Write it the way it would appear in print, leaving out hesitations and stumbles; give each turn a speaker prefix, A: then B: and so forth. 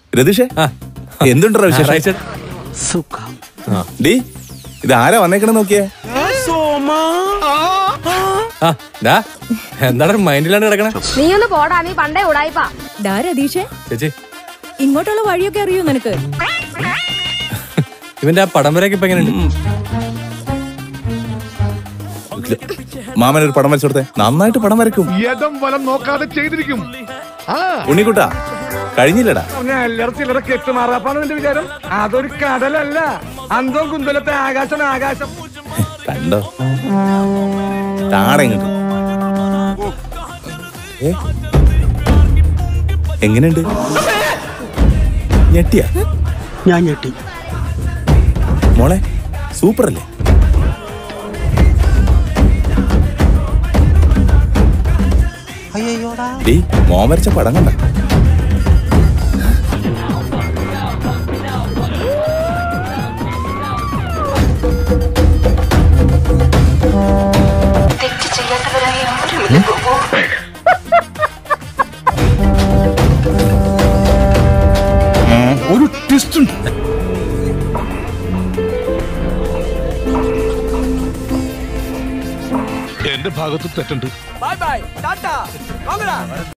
A: രതീഷേ എന്തുണ്ടോ വിശേഷം? ഡീ ഇത് ആരാ വന്നേക്കണ നോക്കിയേ?
B: എന്താണ് മൈൻഡിലാണ് കിടക്കണേ?
C: നീ ഒന്ന് പോടാ, നീ പണ്ടേ ഉടായിപ്പാ.
D: രതീഷേ
B: ചേച്ചി
D: ഇങ്ങോട്ടുള്ള വഴിയൊക്കെ അറിയോ നിനക്ക്?
B: ഇവന്റെ ആ പടം വരെയൊക്കെ ഇപ്പൊ എങ്ങനെയുണ്ട്?
A: മാമൻ ഒരു പടം വരച്ചു കൊടുത്തേ. നന്നായിട്ട് പടം വരയ്ക്കും.
E: നോക്കാതെ ചെയ്തിരിക്കും.
A: ഉണ്ണിക്കുട്ടാ കഴിഞ്ഞില്ലടാ.
E: ചിലരെ കെട്ടുമാറാപ്പാണ് നിന്റെ വിചാരം? അതൊരു കടലല്ല, അന്തോ കുന്തലത്തെ ആകാശം. ആകാശം
A: കണ്ടോ താടങ്ങ എങ്ങനെയുണ്ട്? ഞെട്ടിയാ?
F: ഞാൻ ഞെട്ടി
A: മോളെ, സൂപ്പർ അല്ലേ? മോൻ വരച്ച പടം കണ്ട?
E: ഒരു ട്വിസ്റ്റ് ഉണ്ട്. എന്റെ ഭാഗത്ത് തെറ്റുണ്ട്.